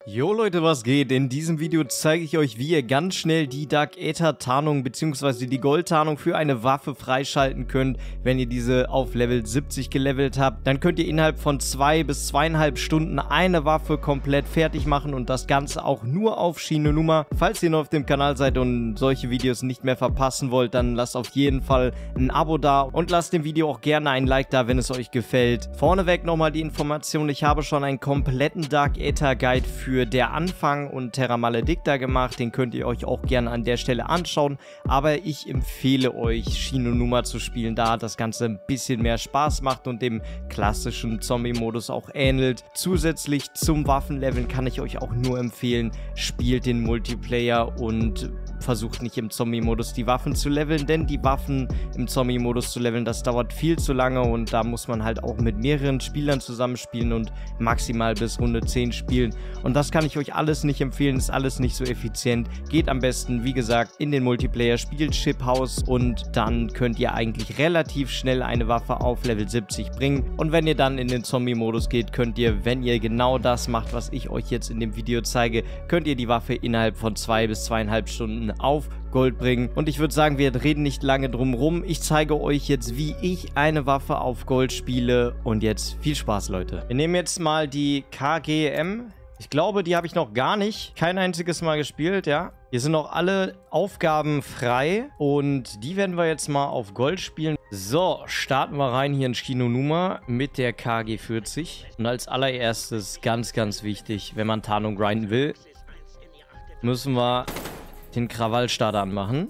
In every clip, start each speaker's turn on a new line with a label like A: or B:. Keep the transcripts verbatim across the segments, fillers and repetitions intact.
A: Jo Leute, was geht? In diesem Video zeige ich euch, wie ihr ganz schnell die Dark Aether Tarnung bzw. die Goldtarnung für eine Waffe freischalten könnt, wenn ihr diese auf Level siebzig gelevelt habt. Dann könnt ihr innerhalb von zwei bis zweieinhalb Stunden eine Waffe komplett fertig machen und das Ganze auch nur auf Shi No Numa. Falls ihr noch auf dem Kanal seid und solche Videos nicht mehr verpassen wollt, dann lasst auf jeden Fall ein Abo da und lasst dem Video auch gerne ein Like da, wenn es euch gefällt. Vorneweg nochmal die Information, ich habe schon einen kompletten Dark Aether Guide für für Der Anfang und Terra Maledicta gemacht, den könnt ihr euch auch gerne an der Stelle anschauen, aber ich empfehle euch Shi No Numa zu spielen, da das Ganze ein bisschen mehr Spaß macht und dem klassischen Zombie-Modus auch ähnelt. Zusätzlich zum Waffenleveln kann ich euch auch nur empfehlen, spielt den Multiplayer und versucht nicht im Zombie-Modus die Waffen zu leveln, denn die Waffen im Zombie-Modus zu leveln, das dauert viel zu lange und da muss man halt auch mit mehreren Spielern zusammenspielen und maximal bis Runde zehn spielen und das kann ich euch alles nicht empfehlen, ist alles nicht so effizient. Geht am besten, wie gesagt, in den Multiplayer, spielt Ship House und dann könnt ihr eigentlich relativ schnell eine Waffe auf Level siebzig bringen und wenn ihr dann in den Zombie-Modus geht, könnt ihr, wenn ihr genau das macht, was ich euch jetzt in dem Video zeige, könnt ihr die Waffe innerhalb von zwei bis zweieinhalb Stunden auf Gold bringen. Und ich würde sagen, wir reden nicht lange drum rum. Ich zeige euch jetzt, wie ich eine Waffe auf Gold spiele. Und jetzt viel Spaß, Leute. Wir nehmen jetzt mal die K G M. Ich glaube, die habe ich noch gar nicht. Kein einziges Mal gespielt, ja. Hier sind noch alle Aufgaben frei. Und die werden wir jetzt mal auf Gold spielen. So, starten wir rein hier in Shi No Numa mit der K G vierzig. Und als allererstes, ganz, ganz wichtig, wenn man Tarnung grinden will, müssen wir den Krawallstarter anmachen.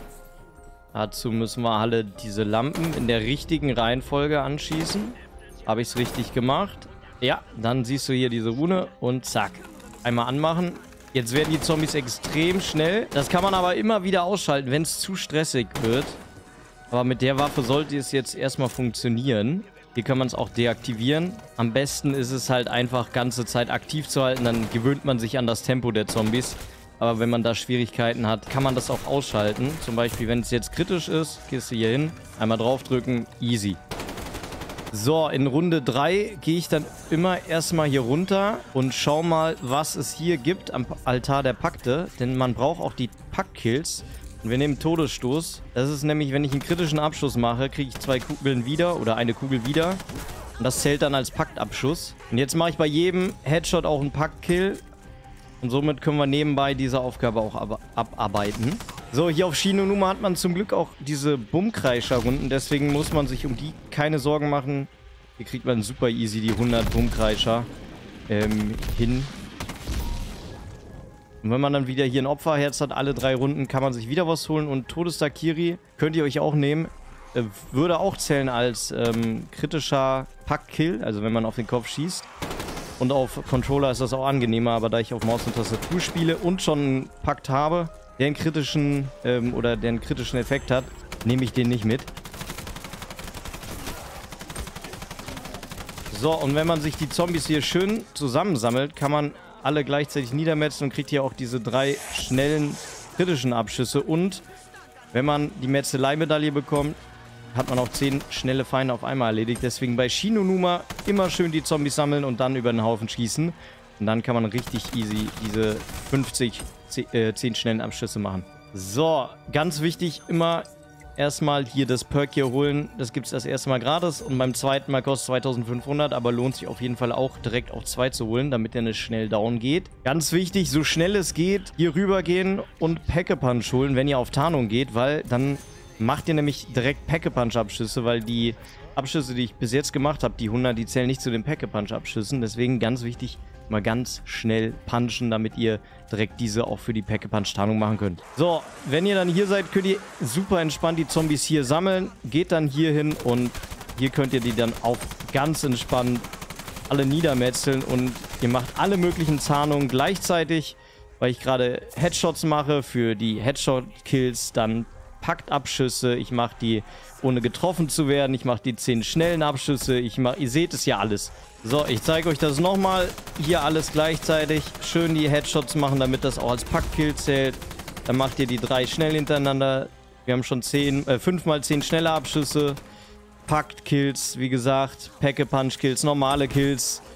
A: Dazu müssen wir alle diese Lampen in der richtigen Reihenfolge anschießen. Habe ich es richtig gemacht? Ja, dann siehst du hier diese Rune und zack. Einmal anmachen. Jetzt werden die Zombies extrem schnell. Das kann man aber immer wieder ausschalten, wenn es zu stressig wird. Aber mit der Waffe sollte es jetzt erstmal funktionieren. Hier kann man es auch deaktivieren. Am besten ist es halt einfach ganze Zeit aktiv zu halten. Dann gewöhnt man sich an das Tempo der Zombies. Aber wenn man da Schwierigkeiten hat, kann man das auch ausschalten. Zum Beispiel, wenn es jetzt kritisch ist, gehst du hier hin, einmal draufdrücken, easy. So, in Runde drei gehe ich dann immer erstmal hier runter und schau mal, was es hier gibt am Altar der Pakte. Denn man braucht auch die Pakt-Kills. Und wir nehmen Todesstoß. Das ist nämlich, wenn ich einen kritischen Abschuss mache, kriege ich zwei Kugeln wieder oder eine Kugel wieder. Und das zählt dann als Paktabschuss. Und jetzt mache ich bei jedem Headshot auch einen Pakt-Kill. Und somit können wir nebenbei diese Aufgabe auch ab abarbeiten. So, hier auf Shi No Numa hat man zum Glück auch diese Bummkreischer-Runden. Deswegen muss man sich um die keine Sorgen machen. Hier kriegt man super easy die hundert Bummkreischer ähm, hin. Und wenn man dann wieder hier ein Opferherz hat, alle drei Runden, kann man sich wieder was holen. Und Todestakiri könnt ihr euch auch nehmen. Äh, würde auch zählen als ähm, kritischer Pack-Kill. Also wenn man auf den Kopf schießt. Und auf Controller ist das auch angenehmer, aber da ich auf Maus und Tastatur spiele und schon einen Pakt habe, der einen kritischen ähm, oder der einen kritischen Effekt hat, nehme ich den nicht mit. So, und wenn man sich die Zombies hier schön zusammensammelt, kann man alle gleichzeitig niedermetzeln und kriegt hier auch diese drei schnellen kritischen Abschüsse. Und wenn man die Metzelei-Medaille bekommt, hat man auch zehn schnelle Feinde auf einmal erledigt. Deswegen bei Shi No Numa immer schön die Zombies sammeln und dann über den Haufen schießen. Und dann kann man richtig easy diese fünfzig, zehn schnellen Abschüsse machen. So, ganz wichtig, immer erstmal hier das Perk hier holen. Das gibt es das erste Mal gratis und beim zweiten Mal kostet es zweitausendfünfhundert, aber lohnt sich auf jeden Fall auch direkt auf zwei zu holen, damit der nicht schnell down geht. Ganz wichtig, so schnell es geht, hier rüber gehen und Pack-a-Punch holen, wenn ihr auf Tarnung geht, weil dann macht ihr nämlich direkt Pack-a-Punch-Abschüsse, weil die Abschüsse, die ich bis jetzt gemacht habe, die hundert, die zählen nicht zu den Pack-a-Punch-Abschüssen. Deswegen ganz wichtig, mal ganz schnell punchen, damit ihr direkt diese auch für die Pack-a-Punch-Tarnung machen könnt. So, wenn ihr dann hier seid, könnt ihr super entspannt die Zombies hier sammeln. Geht dann hier hin und hier könnt ihr die dann auch ganz entspannt alle niedermetzeln. Und ihr macht alle möglichen Tarnungen gleichzeitig, weil ich gerade Headshots mache für die Headshot-Kills, dann Paktabschüsse, ich mache die ohne getroffen zu werden, ich mache die zehn schnellen Abschüsse, ich mache, ihr seht es ja alles. So, ich zeige euch das nochmal, hier alles gleichzeitig, schön die Headshots machen, damit das auch als Packkill zählt. Dann macht ihr die drei schnell hintereinander, wir haben schon zehn, äh, fünf mal zehn schnelle Abschüsse, Pakt-Kills, wie gesagt, Pack-a-Punch-Kills, normale Kills,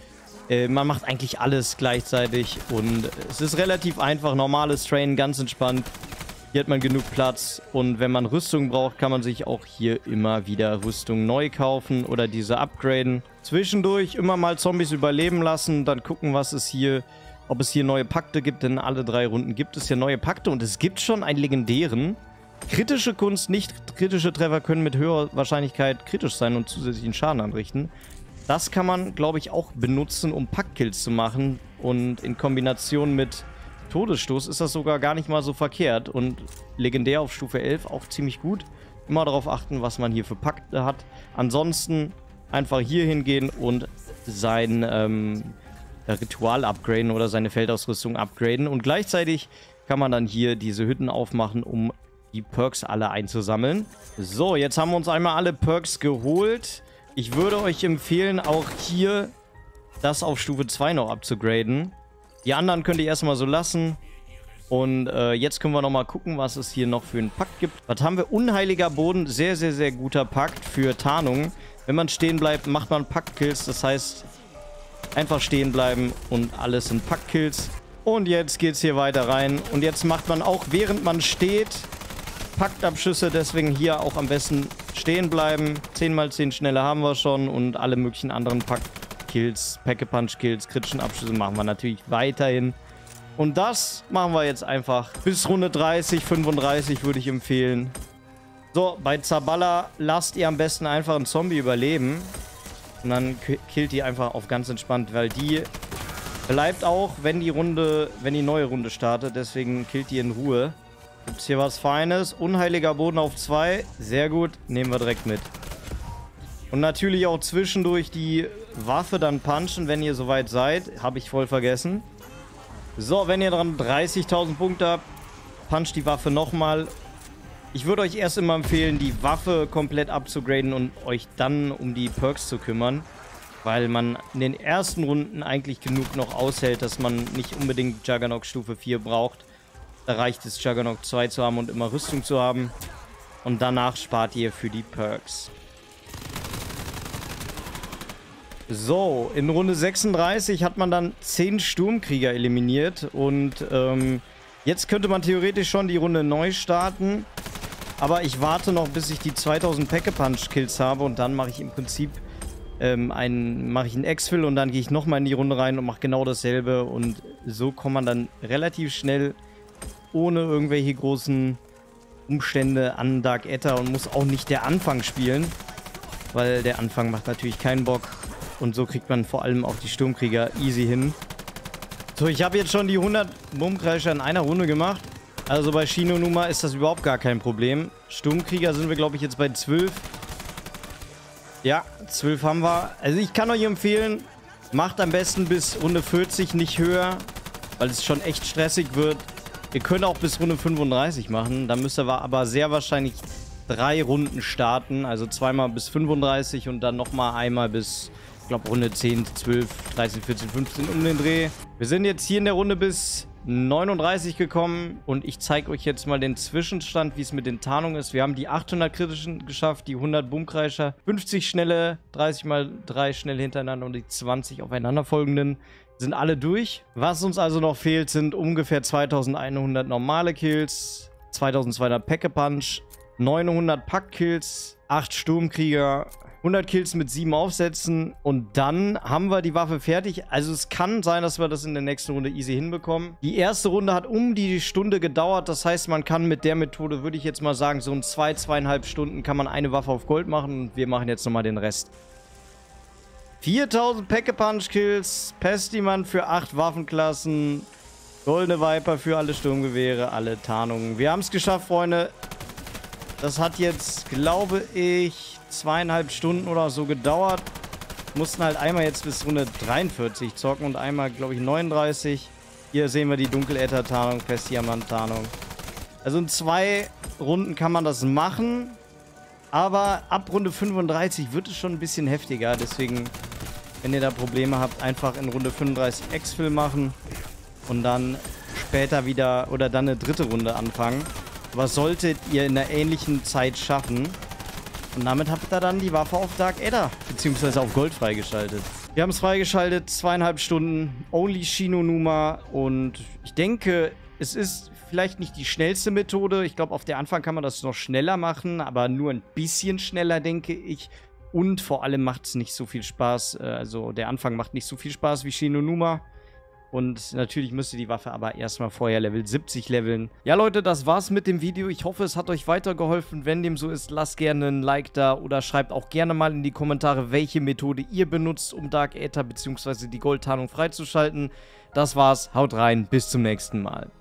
A: Äh, man macht eigentlich alles gleichzeitig und es ist relativ einfach. Normales Train, ganz entspannt. Hier hat man genug Platz und wenn man Rüstung braucht, kann man sich auch hier immer wieder Rüstung neu kaufen oder diese upgraden. Zwischendurch immer mal Zombies überleben lassen, dann gucken, was es hier, ob es hier neue Pakte gibt, denn alle drei Runden gibt es hier neue Pakte und es gibt schon einen legendären. Kritische Kunst, nicht kritische Treffer können mit höherer Wahrscheinlichkeit kritisch sein und zusätzlichen Schaden anrichten. Das kann man, glaube ich, auch benutzen, um Paktkills zu machen und in Kombination mit Todesstoß ist das sogar gar nicht mal so verkehrt und legendär auf Stufe elf auch ziemlich gut. Immer darauf achten, was man hier für Pakte hat. Ansonsten einfach hier hingehen und sein ähm, Ritual upgraden oder seine Feldausrüstung upgraden. Und gleichzeitig kann man dann hier diese Hütten aufmachen, um die Perks alle einzusammeln. So, jetzt haben wir uns einmal alle Perks geholt. Ich würde euch empfehlen, auch hier das auf Stufe zwei noch abzugraden. Die anderen könnt ihr erstmal so lassen. Und äh, jetzt können wir nochmal gucken, was es hier noch für einen Pakt gibt. Was haben wir? Unheiliger Boden. Sehr, sehr, sehr guter Pakt für Tarnung. Wenn man stehen bleibt, macht man Paktkills. Das heißt, einfach stehen bleiben und alles sind Paktkills. Und jetzt geht es hier weiter rein. Und jetzt macht man auch, während man steht, Paktabschüsse. Deswegen hier auch am besten stehen bleiben. zehn mal zehn Schnelle haben wir schon. Und alle möglichen anderen Pakt Kills, Pack-a-Punch-Kills, kritischen Abschüsse machen wir natürlich weiterhin. Und das machen wir jetzt einfach bis Runde dreißig, fünfunddreißig würde ich empfehlen. So, bei Zabala lasst ihr am besten einfach einen Zombie überleben. Und dann killt ihr einfach auf ganz entspannt, weil die bleibt auch, wenn die Runde, wenn die neue Runde startet. Deswegen killt die in Ruhe. Gibt es hier was Feines? Unheiliger Boden auf zwei. Sehr gut, nehmen wir direkt mit. Und natürlich auch zwischendurch die Waffe dann punchen, wenn ihr soweit seid. Habe ich voll vergessen. So, wenn ihr dran dreißigtausend Punkte habt, puncht die Waffe nochmal. Ich würde euch erst immer empfehlen, die Waffe komplett abzugraden und euch dann um die Perks zu kümmern. Weil man in den ersten Runden eigentlich genug noch aushält, dass man nicht unbedingt Juggernaut Stufe vier braucht. Da reicht es, Juggernaut zwei zu haben und immer Rüstung zu haben. Und danach spart ihr für die Perks. So, in Runde sechsunddreißig hat man dann zehn Sturmkrieger eliminiert und ähm, jetzt könnte man theoretisch schon die Runde neu starten, aber ich warte noch, bis ich die zweitausend Pack-a-Punch-Kills habe und dann mache ich im Prinzip ähm, einen, mache ich einen Exfil und dann gehe ich nochmal in die Runde rein und mache genau dasselbe und so kommt man dann relativ schnell ohne irgendwelche großen Umstände an Dark Aether und muss auch nicht der Anfang spielen, weil der Anfang macht natürlich keinen Bock. Und so kriegt man vor allem auch die Sturmkrieger easy hin. So, ich habe jetzt schon die hundert Bummkreischer in einer Runde gemacht. Also bei Shinonuma ist das überhaupt gar kein Problem. Sturmkrieger sind wir, glaube ich, jetzt bei zwölf. Ja, zwölf haben wir. Also ich kann euch empfehlen, macht am besten bis Runde vierzig, nicht höher, weil es schon echt stressig wird. Ihr könnt auch bis Runde fünfunddreißig machen. Dann müsst ihr aber sehr wahrscheinlich drei Runden starten. Also zweimal bis fünfunddreißig und dann nochmal einmal bis... Ich glaube Runde zehn, zwölf, dreizehn, vierzehn, fünfzehn um den Dreh. Wir sind jetzt hier in der Runde bis neununddreißig gekommen und ich zeige euch jetzt mal den Zwischenstand, wie es mit den Tarnungen ist. Wir haben die achthundert kritischen geschafft, die hundert Bummkreischer, fünfzig schnelle, dreißig mal drei schnell hintereinander und die zwanzig aufeinanderfolgenden sind alle durch. Was uns also noch fehlt, sind ungefähr zweitausendeinhundert normale Kills, zweitausendzweihundert Pack-a-Punch, neunhundert Pack-Kills, acht Sturmkrieger, hundert Kills mit sieben Aufsätzen und dann haben wir die Waffe fertig. Also es kann sein, dass wir das in der nächsten Runde easy hinbekommen. Die erste Runde hat um die Stunde gedauert. Das heißt, man kann mit der Methode, würde ich jetzt mal sagen, so in zwei, zweieinhalb Stunden kann man eine Waffe auf Gold machen und wir machen jetzt nochmal den Rest. viertausend Pack-a-Punch-Kills, Pestiman für acht Waffenklassen, Goldene Viper für alle Sturmgewehre, alle Tarnungen. Wir haben es geschafft, Freunde. Das hat jetzt, glaube ich, zweieinhalb Stunden oder so gedauert. Mussten halt einmal jetzt bis Runde dreiundvierzig zocken und einmal, glaube ich, neununddreißig. Hier sehen wir die Dunkel-Äther-Tarnung, Pestdiamant-Tarnung. Also in zwei Runden kann man das machen. Aber ab Runde fünfunddreißig wird es schon ein bisschen heftiger. Deswegen, wenn ihr da Probleme habt, einfach in Runde fünfunddreißig Exfil machen. Und dann später wieder oder dann eine dritte Runde anfangen. Aber solltet ihr in einer ähnlichen Zeit schaffen. Und damit habt ihr dann die Waffe auf Dark Aether, beziehungsweise auf Gold freigeschaltet. Wir haben es freigeschaltet, zweieinhalb Stunden, only Shinonuma und ich denke, es ist vielleicht nicht die schnellste Methode. Ich glaube, auf der Anfang kann man das noch schneller machen, aber nur ein bisschen schneller, denke ich. Und vor allem macht es nicht so viel Spaß. Also der Anfang macht nicht so viel Spaß wie Shinonuma. Und natürlich müsst ihr die Waffe aber erstmal vorher Level siebzig leveln. Ja, Leute, das war's mit dem Video. Ich hoffe, es hat euch weitergeholfen. Wenn dem so ist, lasst gerne ein Like da oder schreibt auch gerne mal in die Kommentare, welche Methode ihr benutzt, um Dark Aether bzw. die Goldtarnung freizuschalten. Das war's. Haut rein. Bis zum nächsten Mal.